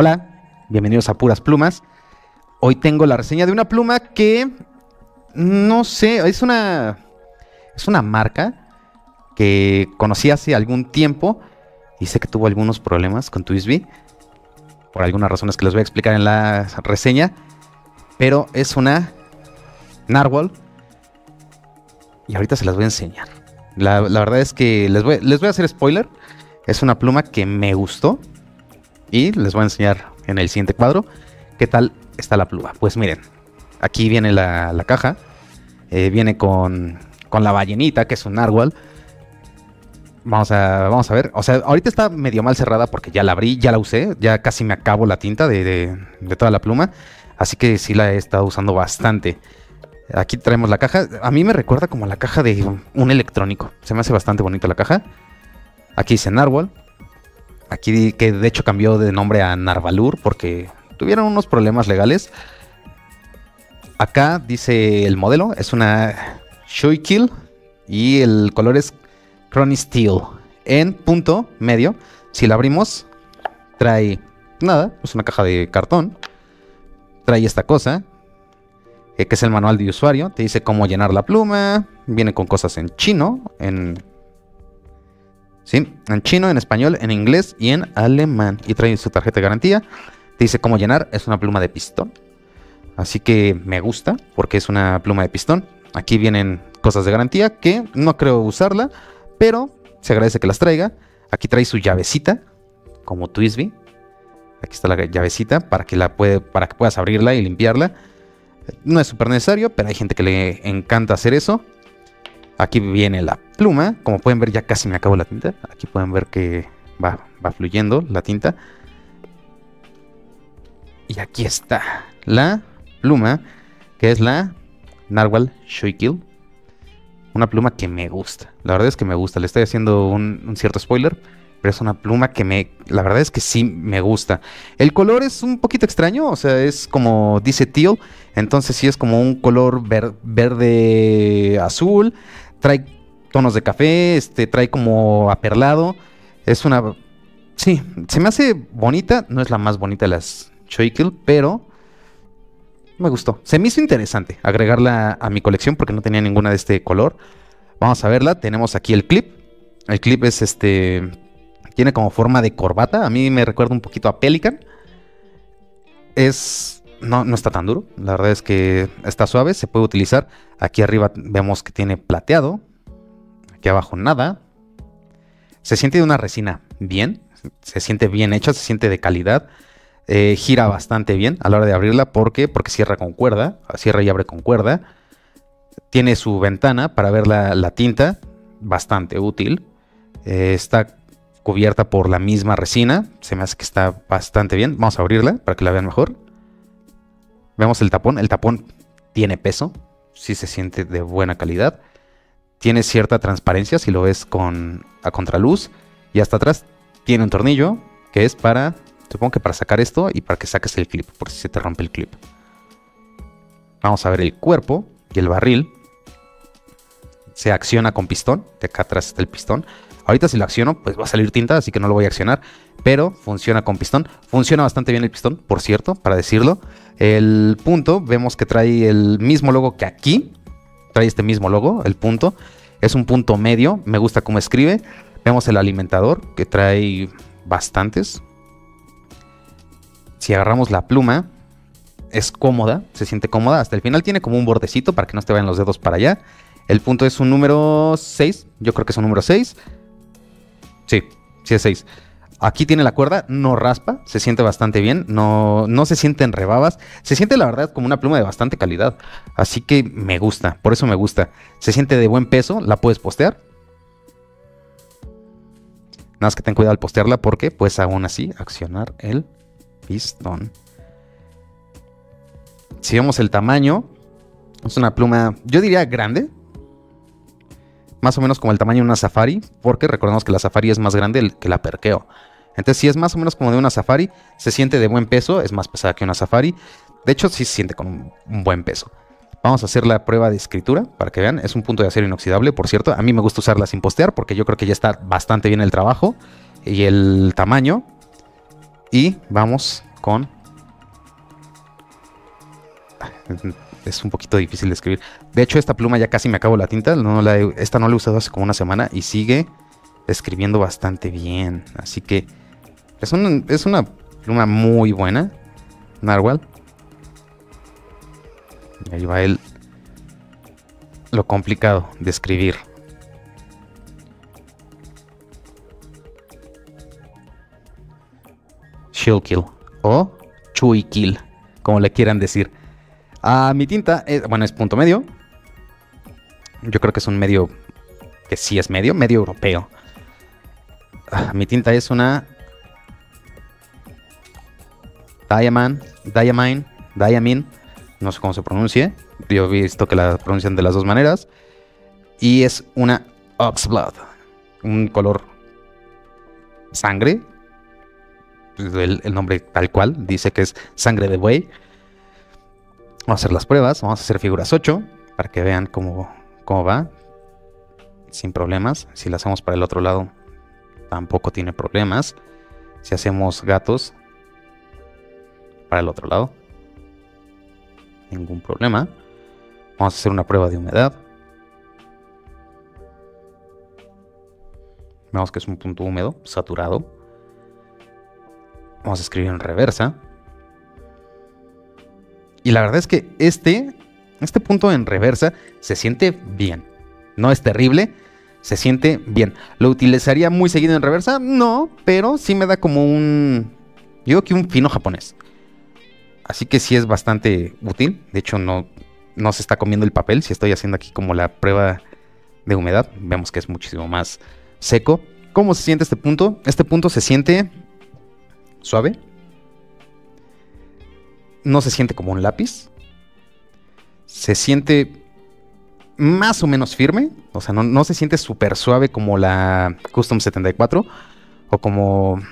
Hola, bienvenidos a Puras Plumas. Hoy tengo la reseña de una pluma que, no sé, es una marca que conocí hace algún tiempo y sé que tuvo algunos problemas con TWSBI, por algunas razones que les voy a explicar en la reseña, pero es una Narwhal y ahorita se las voy a enseñar. La verdad es que les voy a hacer spoiler. Es una pluma que me gustó y les voy a enseñar en el siguiente cuadro qué tal está la pluma. Pues miren, aquí viene la caja. Viene con la ballenita, que es un Narwhal. Vamos a ver. O sea, ahorita está medio mal cerrada porque ya la abrí, ya la usé. Ya casi me acabo la tinta de toda la pluma. Así que sí la he estado usando bastante. Aquí traemos la caja. A mí me recuerda como la caja de un electrónico. Se me hace bastante bonita la caja. Aquí dice Narwhal. Aquí que de hecho cambió de nombre a Narvalur porque tuvieron unos problemas legales. Acá dice el modelo. Es una Schuylkill. Y el color es Chrony Steel. En punto medio. Si la abrimos, trae nada. Es una caja de cartón. Trae esta cosa. Que es el manual de usuario. Te dice cómo llenar la pluma. Viene con cosas en chino. Sí, en chino, en español, en inglés y en alemán. Y trae su tarjeta de garantía. Te dice cómo llenar. Es una pluma de pistón. Así que me gusta porque es una pluma de pistón. Aquí vienen cosas de garantía que no creo usarla, pero se agradece que las traiga. Aquí trae su llavecita, como TWSBI. Aquí está la llavecita para que puedas abrirla y limpiarla. No es súper necesario, pero hay gente que le encanta hacer eso. Aquí viene la pluma. Como pueden ver, ya casi me acabo la tinta. Aquí pueden ver que va fluyendo la tinta. Y aquí está la pluma, que es la Narwhal Schuylkill. Una pluma que me gusta. La verdad es que me gusta. Le estoy haciendo un cierto spoiler, pero es una pluma que la verdad es que sí me gusta. El color es un poquito extraño. O sea, es como dice teal. Entonces sí es como un color verde azul. Trae tonos de café. Trae como aperlado. Es una... Sí, se me hace bonita. No es la más bonita de las Schuylkill, pero me gustó. Se me hizo interesante agregarla a mi colección porque no tenía ninguna de este color. Vamos a verla. Tenemos aquí el clip. El clip es tiene como forma de corbata. A mí me recuerda un poquito a Pelican. No está tan duro. La verdad es que está suave. Se puede utilizar. Aquí arriba vemos que tiene plateado. Aquí abajo nada. Se siente de una resina bien. Se siente bien hecha. Se siente de calidad. Gira bastante bien a la hora de abrirla. ¿Por qué? Porque cierra con cuerda. Cierra y abre con cuerda. Tiene su ventana para ver la tinta. Bastante útil. Está cubierta por la misma resina. Se me hace que está bastante bien. Vamos a abrirla para que la vean mejor. Vemos el tapón. El tapón tiene peso. Sí se siente de buena calidad. Tiene cierta transparencia si lo ves a contraluz. Y hasta atrás tiene un tornillo que es para... Supongo que para sacar esto y para que saques el clip, por si se te rompe el clip. Vamos a ver el cuerpo y el barril. Se acciona con pistón. De acá atrás está el pistón. Ahorita si lo acciono, pues va a salir tinta, así que no lo voy a accionar. Pero funciona con pistón. Funciona bastante bien el pistón, por cierto, para decirlo. El punto, vemos que trae el mismo logo que aquí. Trae este mismo logo, el punto. Es un punto medio, me gusta cómo escribe. Vemos el alimentador, que trae bastantes. Si agarramos la pluma, es cómoda, se siente cómoda. Hasta el final tiene como un bordecito para que no te vayan los dedos para allá. El punto es un número 6. Yo creo que es un número 6. Sí es 6. Aquí tiene la cuerda, no raspa, se siente bastante bien. No se sienten rebabas. Se siente la verdad como una pluma de bastante calidad. Así que me gusta, por eso me gusta. Se siente de buen peso, la puedes postear. Nada más que ten cuidado al postearla porque puedes aún así accionar el pistón. Si vemos el tamaño, es una pluma, yo diría grande, más o menos como el tamaño de una Safari, porque recordemos que la Safari es más grande que la Perkeo. Entonces si es más o menos como de una Safari, se siente de buen peso, es más pesada que una Safari. De hecho sí se siente con un buen peso. Vamos a hacer la prueba de escritura para que vean. Es un punto de acero inoxidable, por cierto. A mí me gusta usarla sin postear porque yo creo que ya está bastante bien el trabajo y el tamaño. Y vamos con... Es un poquito difícil de escribir. De hecho, esta pluma ya casi me acabo la tinta. Esta no la he usado hace como una semana y sigue escribiendo bastante bien. Así que es una pluma muy buena. Narwhal. Y ahí va lo complicado de escribir. Shield Kill o Chewy Kill, como le quieran decir. Mi tinta, bueno, es punto medio. Yo creo que es un medio que sí es medio europeo. Mi tinta es una Diamine, no sé cómo se pronuncie. Yo he visto que la pronuncian de las dos maneras. Y es una Oxblood, un color sangre. El nombre tal cual dice que es sangre de buey. Vamos a hacer las pruebas. Vamos a hacer figuras 8 para que vean cómo va. Sin problemas. Si la hacemos para el otro lado, tampoco tiene problemas. Si hacemos gatos para el otro lado, ningún problema. Vamos a hacer una prueba de humedad. Vemos que es un punto húmedo, saturado. Vamos a escribir en reversa. Y la verdad es que este punto en reversa se siente bien. No es terrible, se siente bien. ¿Lo utilizaría muy seguido en reversa? No, pero sí me da como un... Yo digo que un fino japonés. Así que sí es bastante útil. De hecho no se está comiendo el papel. Si estoy haciendo aquí como la prueba de humedad, vemos que es muchísimo más seco. ¿Cómo se siente este punto? Este punto se siente suave. No se siente como un lápiz. Se siente más o menos firme. O sea, no se siente súper suave como la Custom 74. O como...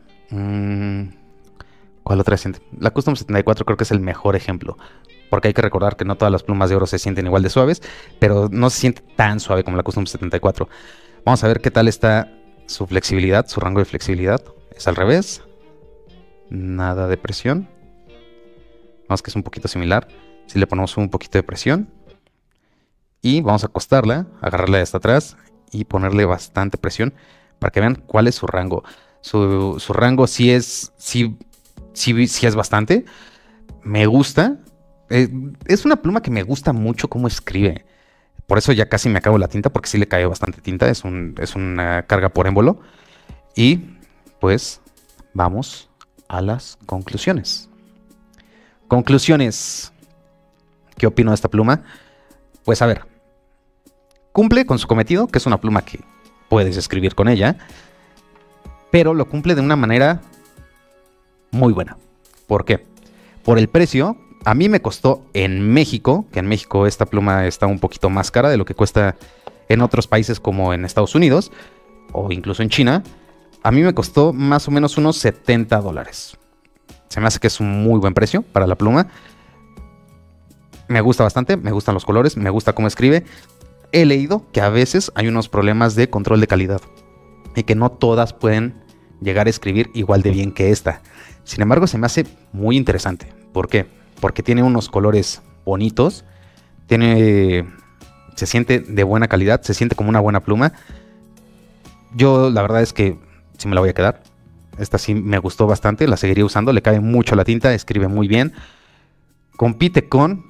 ¿cuál otra se siente? La Custom 74 creo que es el mejor ejemplo. Porque hay que recordar que no todas las plumas de oro se sienten igual de suaves. Pero no se siente tan suave como la Custom 74. Vamos a ver qué tal está su flexibilidad, su rango de flexibilidad. Es al revés. Nada de presión. Vamos que es un poquito similar. Si le ponemos un poquito de presión. Y vamos a acostarla, agarrarla de hasta atrás y ponerle bastante presión para que vean cuál es su rango. Su rango sí es bastante. Me gusta. Es una pluma que me gusta mucho cómo escribe. Por eso ya casi me acabo la tinta, porque sí le cae bastante tinta. Es una carga por émbolo. Y pues vamos a las conclusiones. Conclusiones. ¿Qué opino de esta pluma? Pues a ver, cumple con su cometido, que es una pluma que puedes escribir con ella, pero lo cumple de una manera muy buena. ¿Por qué? Por el precio. A mí me costó en México, que en México esta pluma está un poquito más cara de lo que cuesta en otros países como en Estados Unidos o incluso en China. A mí me costó más o menos unos $70. Se me hace que es un muy buen precio para la pluma. Me gusta bastante, me gustan los colores, me gusta cómo escribe. He leído que a veces hay unos problemas de control de calidad y que no todas pueden llegar a escribir igual de bien que esta. Sin embargo, se me hace muy interesante. ¿Por qué? Porque tiene unos colores bonitos, se siente de buena calidad, se siente como una buena pluma. Yo la verdad es que sí me la voy a quedar. Esta sí me gustó bastante, la seguiría usando, le cae mucho la tinta, escribe muy bien. Compite con...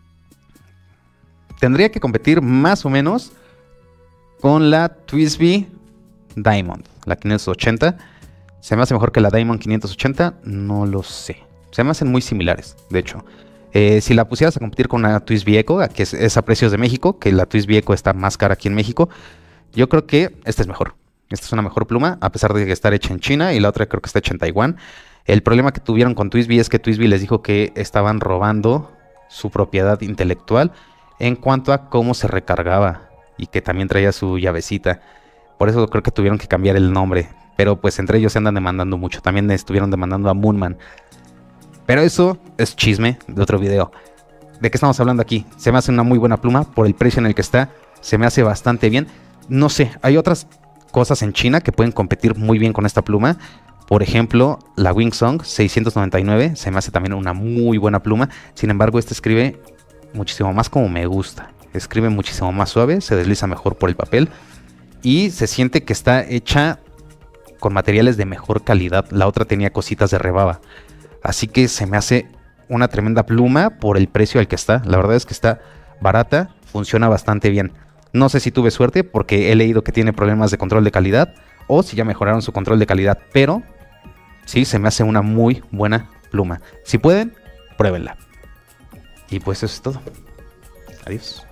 Tendría que competir más o menos con la TWSBI Diamond, la 580. ¿Se me hace mejor que la Diamond 580? No lo sé. Se me hacen muy similares, de hecho. Si la pusieras a competir con una TWSBI Eco, que es a precios de México, que la TWSBI Eco está más cara aquí en México, yo creo que esta es mejor. Esta es una mejor pluma, a pesar de estar hecha en China, y la otra creo que está hecha en Taiwán. El problema que tuvieron con TWSBI es que TWSBI les dijo que estaban robando su propiedad intelectual en cuanto a cómo se recargaba y que también traía su llavecita. Por eso creo que tuvieron que cambiar el nombre. Pero pues entre ellos se andan demandando mucho. También estuvieron demandando a Moonman. Pero eso es chisme de otro video. ¿De qué estamos hablando aquí? Se me hace una muy buena pluma por el precio en el que está. Se me hace bastante bien. No sé, hay otras cosas en China que pueden competir muy bien con esta pluma. Por ejemplo, la Wingsong 699 se me hace también una muy buena pluma. Sin embargo, esta escribe muchísimo más como me gusta. Escribe muchísimo más suave, se desliza mejor por el papel y se siente que está hecha con materiales de mejor calidad. La otra tenía cositas de rebaba. Así que se me hace una tremenda pluma por el precio al que está. La verdad es que está barata, funciona bastante bien. No sé si tuve suerte porque he leído que tiene problemas de control de calidad o si ya mejoraron su control de calidad, pero sí, se me hace una muy buena pluma. Si pueden, pruébenla. Y pues eso es todo. Adiós.